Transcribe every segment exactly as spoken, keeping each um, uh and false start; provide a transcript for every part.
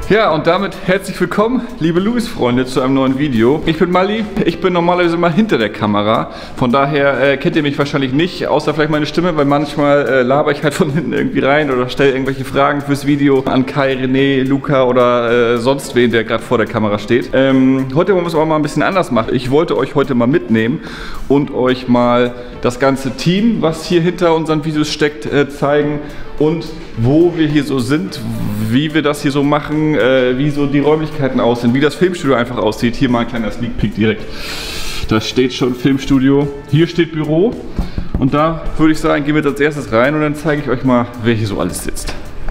Ja, und damit herzlich willkommen, liebe Louis-Freunde, zu einem neuen Video. Ich bin Mali, ich bin normalerweise immer hinter der Kamera. Von daher äh, kennt ihr mich wahrscheinlich nicht, außer vielleicht meine Stimme, weil manchmal äh, laber ich halt von hinten irgendwie rein oder stelle irgendwelche Fragen fürs Video an Kai, René, Luca oder äh, sonst wen, der gerade vor der Kamera steht. Ähm, heute wollen wir es aber mal ein bisschen anders machen. Ich wollte euch heute mal mitnehmen und euch mal das ganze Team, was hier hinter unseren Videos steckt, äh, zeigen. Und wo wir hier so sind, wie wir das hier so machen, äh, wie so die Räumlichkeiten aussehen, wie das Filmstudio einfach aussieht. Hier mal ein kleiner Sneak Peek direkt. Da steht schon Filmstudio, hier steht Büro. Und da würde ich sagen, gehen wir als erstes rein und dann zeige ich euch mal, wer hier so alles sitzt.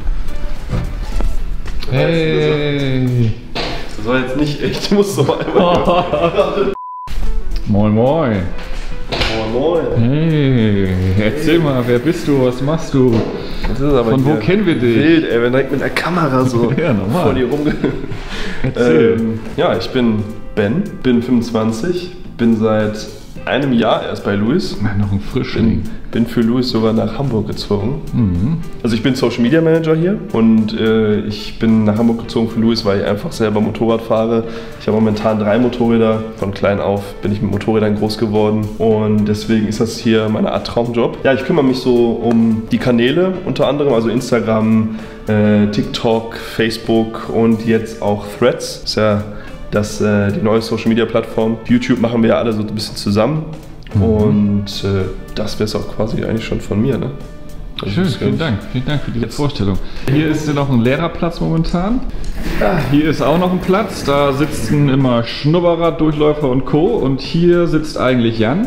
Hey! Das war jetzt nicht echt, ich muss so einmal. Moin moin! Moin moin! Hey, erzähl mal, wer bist du, was machst du? Das ist aber Von wo kennen wir dich? Wild, ey, wenn direkt mit der Kamera so ja, normal. vor dir rumge... Erzähl. Ähm, ja, ich bin Ben, bin fünfundzwanzig, bin seit einem Jahr erst bei Louis. Ja, noch ein Frischling. Bin, bin für Louis sogar nach Hamburg gezogen. Mhm. Also ich bin Social Media Manager hier und äh, ich bin nach Hamburg gezogen für Louis, weil ich einfach selber Motorrad fahre. Ich habe momentan drei Motorräder. Von klein auf bin ich mit Motorrädern groß geworden und deswegen ist das hier meine Art Traumjob. Ja, ich kümmere mich so um die Kanäle unter anderem, also Instagram, äh, TikTok, Facebook und jetzt auch Threads. Das ist ja das, äh, die neue Social Media Plattform. YouTube machen wir ja alle so ein bisschen zusammen. Mhm. Und äh, das wäre es auch quasi eigentlich schon von mir, ne? Also schön, vielen Dank, vielen Dank für diese Vorstellung. Hier ist ja noch ein leerer Platz momentan. Ja, hier ist auch noch ein Platz, da sitzen immer Schnubberer, Durchläufer und Co. Und hier sitzt eigentlich Jan.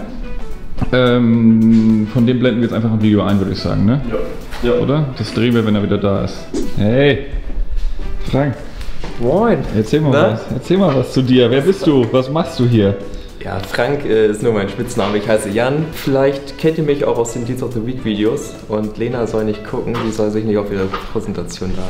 Ähm, von dem blenden wir jetzt einfach ein Video ein, würde ich sagen, ne? Ja. Ja. Oder? Das drehen wir, wenn er wieder da ist. Hey, Frank. Moin! Erzähl mal Na? was. Erzähl mal was zu dir. Wer bist du? Was machst du hier? Ja, Frank äh, ist nur mein Spitzname. Ich heiße Jan. Vielleicht kennt ihr mich auch aus den Deeds of the Week Videos. Und Lena soll nicht gucken, die soll sich nicht auf ihre Präsentation da.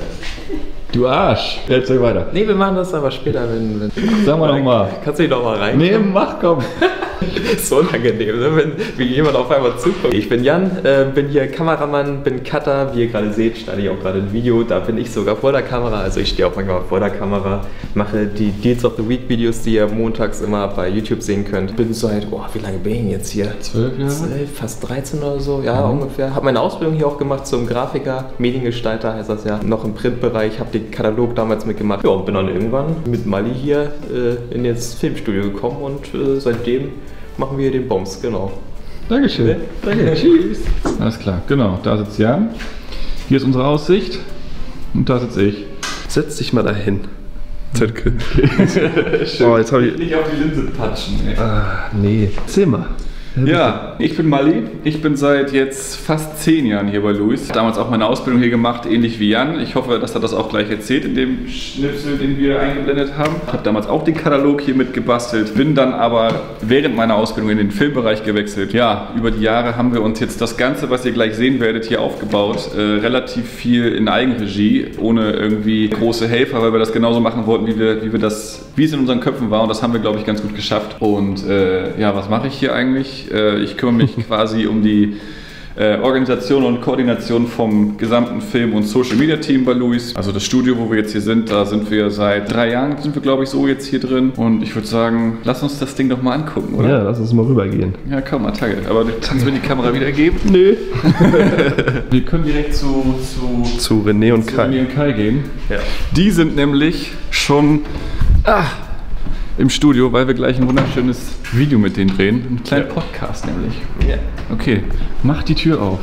Du Arsch! Erzähl weiter. Nee, wir machen das aber später, wenn. wenn Sag mal nochmal. Kannst du dich noch mal rein? Nee, mach komm! So unangenehm, ne? wenn wie jemand auf einmal zuguckt. Ich bin Jan, äh, bin hier Kameramann, bin Cutter. Wie ihr gerade seht, schneide ich auch gerade ein Video. Da bin ich sogar vor der Kamera. Also ich stehe auch manchmal vor der Kamera. Mache die Deeds of the Week Videos, die ihr montags immer bei YouTube sehen könnt. Bin seit, oh, wie lange bin ich jetzt hier? Zwölf Jahre? Zwölf, fast dreizehn oder so, ja, mhm. ungefähr. Habe meine Ausbildung hier auch gemacht zum Grafiker, Mediengestalter heißt das ja. Noch im Printbereich, habe den Katalog damals mitgemacht. Ja, und bin dann irgendwann mit Mali hier äh, in das Filmstudio gekommen und äh, seitdem machen wir den Bombs, genau. Dankeschön. Ne? Danke. Tschüss. Alles klar, genau. Da sitzt Jan. Hier ist unsere Aussicht. Und da sitze ich. Setz dich mal dahin. Okay. Oh, jetzt habe ich nicht auf die Linse patschen. Ey. Ah, nee. Erzähl mal. Ja, ich bin Mali. Ich bin seit jetzt fast zehn Jahren hier bei Louis. Damals auch meine Ausbildung hier gemacht, ähnlich wie Jan. Ich hoffe, dass er das auch gleich erzählt in dem Schnipsel, den wir eingeblendet haben. Ich habe damals auch den Katalog hier mitgebastelt, bin dann aber während meiner Ausbildung in den Filmbereich gewechselt. Ja, über die Jahre haben wir uns jetzt das Ganze, was ihr gleich sehen werdet, hier aufgebaut. Äh, relativ viel in Eigenregie, ohne irgendwie große Helfer, weil wir das genauso machen wollten, wie wir, wie wir das, wie es in unseren Köpfen war. Und das haben wir, glaube ich, ganz gut geschafft. Und äh, ja, was mache ich hier eigentlich? Ich kümmere mich quasi um die äh, Organisation und Koordination vom gesamten Film- und Social-Media-Team bei Louis. Also das Studio, wo wir jetzt hier sind, da sind wir seit drei Jahren, sind wir glaube ich so jetzt hier drin. Und ich würde sagen, lass uns das Ding doch mal angucken, oder? Ja, lass uns mal rübergehen. Ja, komm, Attacke. Aber du kannst mir die Kamera wieder geben? Nö. Wir können direkt zu, zu, zu René und zu Kai. René und Kai gehen. Ja. Die sind nämlich schon... Ah, im Studio, weil wir gleich ein wunderschönes Video mit denen drehen. Einen kleinen ja. Podcast nämlich. Ja. Okay, mach die Tür auf.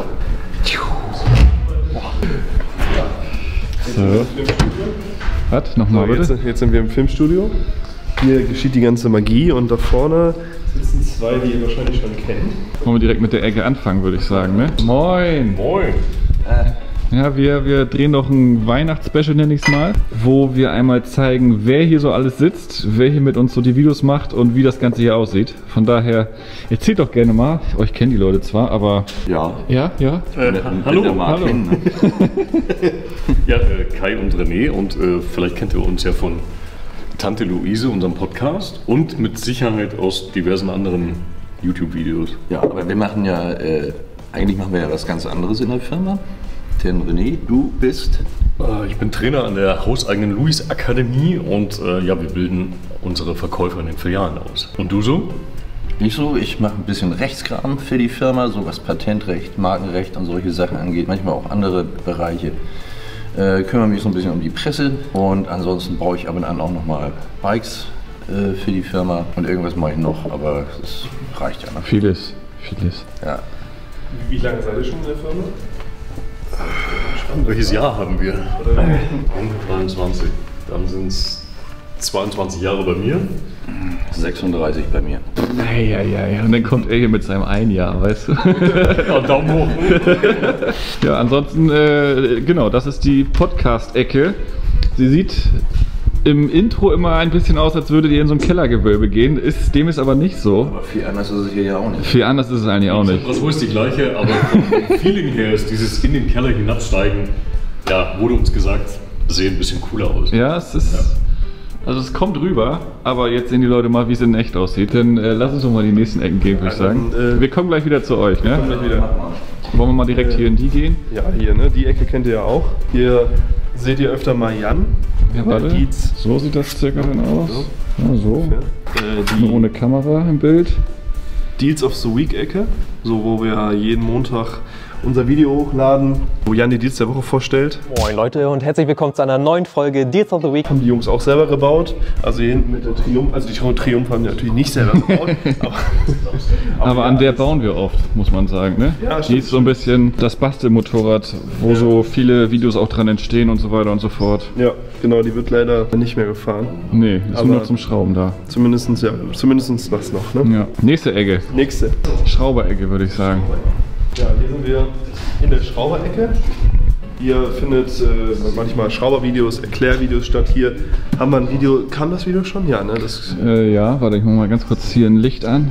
So. Was? Nochmal, so, bitte? Jetzt, jetzt sind wir im Filmstudio. Hier geschieht die ganze Magie und da vorne sitzen zwei, die ihr wahrscheinlich schon kennt. Wollen wir direkt mit der Ecke anfangen, würde ich sagen, ne? Moin! Moin! Äh. Ja, wir, wir drehen noch ein Weihnachtsspecial, nenne ich es mal, wo wir einmal zeigen, wer hier so alles sitzt, wer hier mit uns so die Videos macht und wie das Ganze hier aussieht. Von daher, erzählt doch gerne mal. Euch kennen die Leute zwar, aber... Ja. Ja, ja. Äh, hallo. Ja, hallo. Kennen, ne? Ja, äh, Kai und René und äh, vielleicht kennt ihr uns ja von Tante Luise, unserem Podcast und mit Sicherheit aus diversen anderen YouTube-Videos. Ja, aber wir machen ja, äh, eigentlich machen wir ja was ganz anderes in der Firma. Denn René, du bist Ich bin Trainer an der hauseigenen Louis Akademie und äh, ja, wir bilden unsere Verkäufer in den Filialen aus. Und du so? Nicht so, ich mache ein bisschen Rechtskram für die Firma, so was Patentrecht, Markenrecht und solche Sachen angeht, manchmal auch andere Bereiche. Äh, kümmere mich so ein bisschen um die Presse und ansonsten baue ich ab und an auch nochmal Bikes äh, für die Firma und irgendwas mache ich noch, aber das reicht ja noch. Vieles, vieles. Ja. Wie lange seid ihr schon in der Firma? Welches Jahr haben wir? Ende dreiundzwanzig. Dann sind es zweiundzwanzig Jahre bei mir. sechsunddreißig bei mir. Ja, ja, ja. Und dann kommt er hier mit seinem ein Jahr, weißt du? Ja, Daumen hoch. Ja, ansonsten, äh, genau, das ist die Podcast-Ecke. Sie sieht im Intro immer ein bisschen aus, als würdet ihr in so ein Kellergewölbe gehen. Ist, dem ist aber nicht so. Aber viel anders ist es hier ja auch nicht. Viel anders ist es eigentlich auch nicht. Das ist die gleiche, aber vom Feeling her ist dieses in den Keller hinabsteigen, ja, wurde uns gesagt, sehen ein bisschen cooler aus. Ja, es ist. Ja. Also es kommt rüber, aber jetzt sehen die Leute mal, wie es in echt aussieht. Dann äh, lass uns doch mal die nächsten Ecken gehen, würde ich sagen. Dann, äh, wir kommen gleich wieder zu euch, ne? Kommen gleich wieder. Wollen wir mal direkt hier in die gehen? Ja, hier, ne? Die Ecke kennt ihr ja auch. Hier seht ihr öfter mal Jan. Ja, warte. Dietz. So sieht das circa dann aus. Ja, so. Äh, Nur die ohne Kamera im Bild. Deals of the Week Ecke, so wo wir jeden Montag unser Video hochladen, wo Jan die Deals der Woche vorstellt. Moin Leute und herzlich willkommen zu einer neuen Folge Deals of the Week. Haben die Jungs auch selber gebaut. Also hier hinten mit der Triumph, also die Triumph haben die natürlich nicht selber gebaut. aber, Aber an der bauen wir oft, muss man sagen, ne? Ja, Die stimmt, ist so ein bisschen das Bastelmotorrad, wo so viele Videos auch dran entstehen und so weiter und so fort. Ja, genau, die wird leider nicht mehr gefahren. Nee, ist Aber- nur noch zum Schrauben da. Zumindest, ja, zumindest das noch, ne? Ja. Nächste Ecke. Nächste. Schrauberecke, würde ich sagen. Ja, hier sind wir in der Schrauberecke. Ihr findet äh, manchmal Schraubervideos, Erklärvideos statt. Hier haben wir ein Video. Kam das Video schon? Ja, ne? Das, Äh, ja, warte, ich mach mal ganz kurz hier ein Licht an.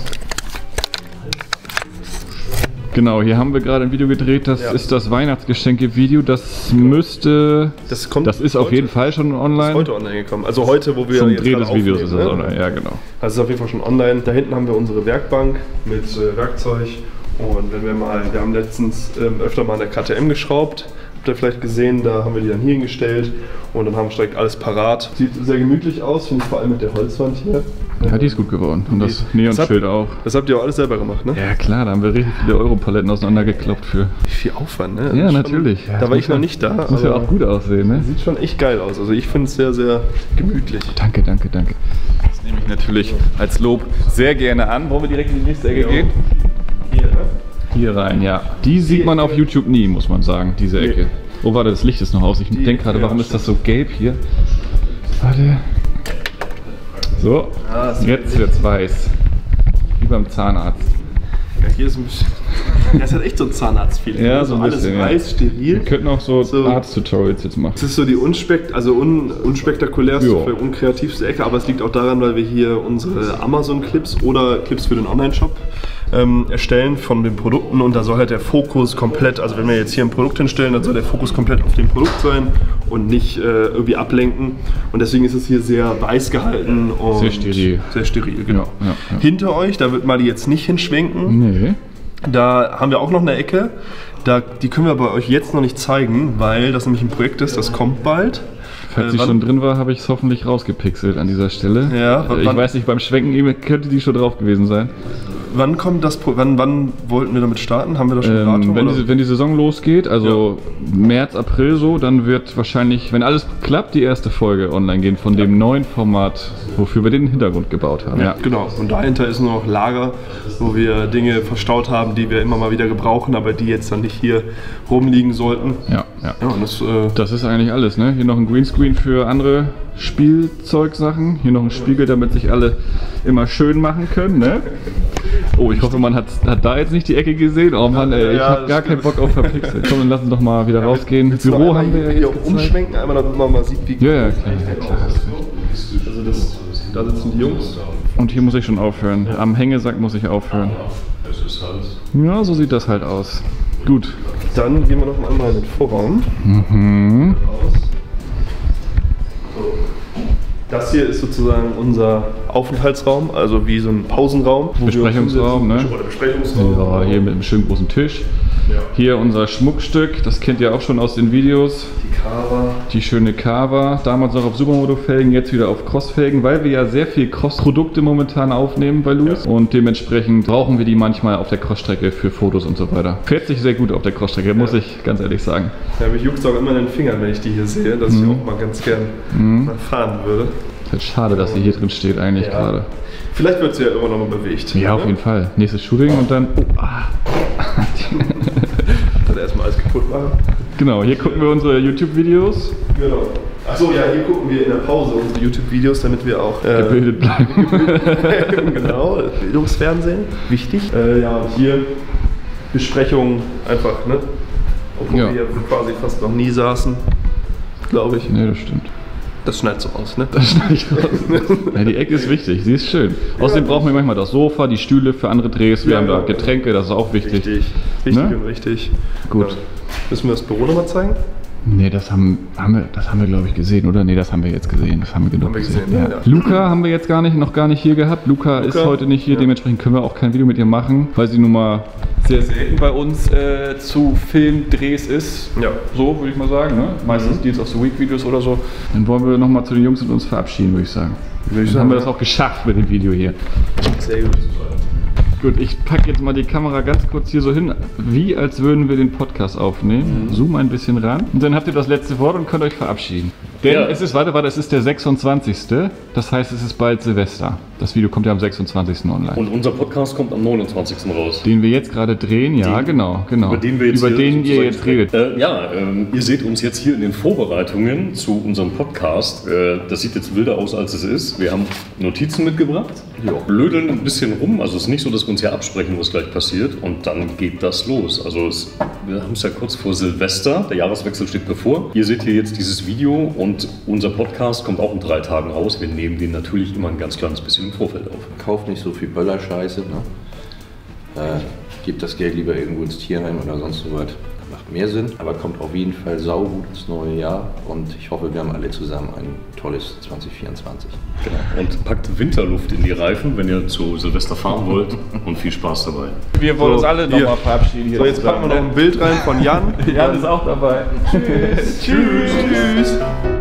Genau, hier haben wir gerade ein Video gedreht, das Ja. ist das Weihnachtsgeschenke-Video, das müsste... das kommt. Das ist auf heute- jeden Fall schon ist online. heute online gekommen. Also heute, wo wir Zum jetzt Dreh gerade des Videos ist aufnehmen, es ne? online, ja genau. Also ist auf jeden Fall schon online. Da hinten haben wir unsere Werkbank mit äh, Werkzeug. Und wenn wir mal, wir haben letztens ähm, öfter mal an der K T M geschraubt. Habt ihr vielleicht gesehen, da haben wir die dann hier hingestellt. Und dann haben wir direkt alles parat. Sieht sehr gemütlich aus, finde ich, vor allem mit der Holzwand hier. Ja, die ist gut geworden. Und das Das Neonschild habt- auch. Das habt ihr auch alles selber gemacht, ne? Ja klar, da haben wir richtig viele Europaletten auseinandergekloppt für. Wie viel Aufwand, ne? Ja, Das ist natürlich. Schon, Ja, da das war muss ich noch ja- nicht da. Das muss ja aber auch gut aussehen, ne? Sieht schon echt geil aus. Also ich finde es sehr, sehr gemütlich. Danke, danke, danke. Das nehme ich natürlich als Lob sehr gerne an. Wollen wir direkt in die nächste Ecke Ja. gehen? Hier, ne? Hier rein, ja. Die sieht man auf YouTube nie, muss man sagen, diese Nee. Ecke. Oh, warte, das Licht ist noch aus. Ich Die- denke gerade, ja, warum ist das so gelb hier? Warte. So, Ah, das jetzt wird's weiß. Wie beim Zahnarzt. Ja, hier ist ein bisschen. Ja, es hat echt so ein Zahnarzt-Feeling. Ja, ne? so ein alles bisschen, ja. weiß, steril. Wir könnten auch so, So. Arzt-Tutorials jetzt machen. Es ist so die unspekt also un unspektakulärste, Ja. vielleicht unkreativste Ecke, aber es liegt auch daran, weil wir hier unsere Amazon-Clips oder Clips für den Online-Shop ähm, erstellen von den Produkten und da soll halt der Fokus komplett, also wenn wir jetzt hier ein Produkt hinstellen, dann soll der Fokus komplett auf dem Produkt sein und nicht äh, irgendwie ablenken und deswegen ist es hier sehr weiß gehalten und Sehr steril. Sehr steril, genau. Ja, ja, ja. Hinter euch, da wird Mali jetzt nicht hinschwenken, Nee. da haben wir auch noch eine Ecke, da, die können wir bei euch jetzt noch nicht zeigen, weil das nämlich ein Projekt ist, das kommt bald. Falls Äh, sie wann- schon drin war, habe ich es hoffentlich rausgepixelt an dieser Stelle. Ja, Äh, ich wann- weiß nicht, beim Schwenken eben könnte die schon drauf gewesen sein. Wann kommt das? Pro- Wann, wann wollten wir damit starten? Haben wir da schon ein Ähm, Datum? wenn, oder? die, wenn die Saison losgeht, also März, April so, dann wird wahrscheinlich, wenn alles klappt, die erste Folge online gehen von dem neuen Format, wofür wir den Hintergrund gebaut haben. Ja. Genau. Und dahinter ist nur noch Lager, wo wir Dinge verstaut haben, die wir immer mal wieder gebrauchen, aber die jetzt dann nicht hier rumliegen sollten. Ja, ja. Ja, und das, äh, Das ist eigentlich alles, ne? Hier noch ein Greenscreen für andere Spielzeugsachen. Hier noch ein Spiegel, damit sich alle immer schön machen können, ne? Oh, ich hoffe, man hat, hat da jetzt nicht die Ecke gesehen. Oh Mann, ey, ich Ja, hab das gar keinen Bock auf verpixelt. Komm, dann lass uns doch mal wieder rausgehen. willst du noch Büro einmal haben wir ja hier jetzt auch gezeigt. umschwenken, einmal damit man mal sieht, wie. Ja, ja, klar, ja, klar. Also das, da sitzen die Jungs. Und hier muss ich schon aufhören. Am Hängesack muss ich aufhören. Das ist halt. Ja, so sieht das halt aus. Gut. Dann gehen wir noch einmal in den Vorraum. Mhm. Das hier ist sozusagen unser Aufenthaltsraum, also wie so ein Pausenraum. wo wir uns Besprechungsraum, hinsetzen. ne? Oder Besprechungsraum. Ja, hier mit einem schönen großen Tisch. Ja. Hier unser Schmuckstück, das kennt ihr auch schon aus den Videos. Die Carver. Die schöne Carver, damals noch auf Supermoto-Felgen, jetzt wieder auf Cross-Felgen, weil wir ja sehr viel Cross-Produkte momentan aufnehmen bei Louis. Ja. Und dementsprechend brauchen wir die manchmal auf der Crossstrecke für Fotos und so weiter. Fährt sich sehr gut auf der Crossstrecke, ja. muss ich ganz ehrlich sagen. Ja, mich juckt es auch immer in den Fingern, wenn ich die hier sehe, dass mhm. ich auch mal ganz gern mhm. mal fahren würde. Es ist schade, dass sie hier drin steht eigentlich ja. gerade. Vielleicht wird sie ja immer noch mal bewegt. Ja, auf ne? jeden Fall. Nächstes Shooting und dann... Oh, ah. Dann erstmal alles kaputt machen. Genau, hier gucken wir unsere YouTube-Videos. Genau. Achso, ja, hier gucken wir in der Pause unsere YouTube-Videos, damit wir auch äh, gebildet bleiben. Genau, Bildungsfernsehen, wichtig. Äh, ja, und hier Besprechungen einfach, ne? Obwohl ja. wir hier quasi fast noch nie saßen, glaube ich. Ne, das stimmt. Das schneidet so aus, ne? Das schneidet ich raus. Ja, die Ecke ist wichtig, sie ist schön. Außerdem ja. brauchen wir manchmal das Sofa, die Stühle für andere Drehs, wir ja, haben da Getränke, das ist auch wichtig. Richtig, wichtig ne? und richtig. Gut. Ja. Müssen wir das Büro nochmal zeigen? Ne, das haben, haben wir, das haben wir glaube ich gesehen, oder? Ne, das haben wir jetzt gesehen. Das haben wir genug haben wir gesehen. gesehen ja. Ja. Luca haben wir jetzt gar nicht, noch gar nicht hier gehabt. Luca, Luca ist heute nicht hier, ja. dementsprechend können wir auch kein Video mit ihr machen, weil sie nun mal sehr selten bei uns äh, zu Filmdrehs ist. Ja. So würde ich mal sagen. Ne? Meistens mhm. Deals of the Week Videos oder so. Dann wollen wir nochmal zu den Jungs und uns verabschieden, würde ich sagen. Würde ich Dann sagen, haben wir das auch geschafft mit dem Video hier. Sehr gut. Gut, ich packe jetzt mal die Kamera ganz kurz hier so hin, wie als würden wir den Podcast aufnehmen. Mhm. Zoom ein bisschen ran und dann habt ihr das letzte Wort und könnt euch verabschieden. Denn ja. es ist, warte, warte, es ist der sechsundzwanzigste Das heißt, es ist bald Silvester. Das Video kommt ja am sechsundzwanzigsten online. Und unser Podcast kommt am neunundzwanzigsten raus. Den wir jetzt gerade drehen, ja, den, genau, genau. Über den, wir jetzt über den ihr jetzt redet. Äh, ja, ähm, ihr seht uns jetzt hier in den Vorbereitungen zu unserem Podcast. Äh, das sieht jetzt wilder aus, als es ist. Wir haben Notizen mitgebracht, ja. blödeln ein bisschen rum. Also es ist nicht so, dass wir uns hier absprechen, was gleich passiert. Und dann geht das los. Also es, wir haben es ja kurz vor Silvester. Der Jahreswechsel steht bevor. Ihr seht hier jetzt dieses Video und unser Podcast kommt auch in drei Tagen raus. Wir nehmen den natürlich immer ein ganz kleines bisschen im Vorfeld auf. Kauft nicht so viel Böllerscheiße, ne? äh, gebt das Geld lieber irgendwo ins Tierheim oder sonst so was. Macht mehr Sinn, aber kommt auf jeden Fall saugut ins neue Jahr und ich hoffe, wir haben alle zusammen ein tolles zwanzig vierundzwanzig. Genau. Und packt Winterluft in die Reifen, wenn ihr zu Silvester fahren wollt und viel Spaß dabei. Wir wollen so, uns alle nochmal verabschieden. Hier so, jetzt packen wir noch ein Bild rein von Jan. Jan ist auch dabei. Tschüss. Tschüss. Tschüss.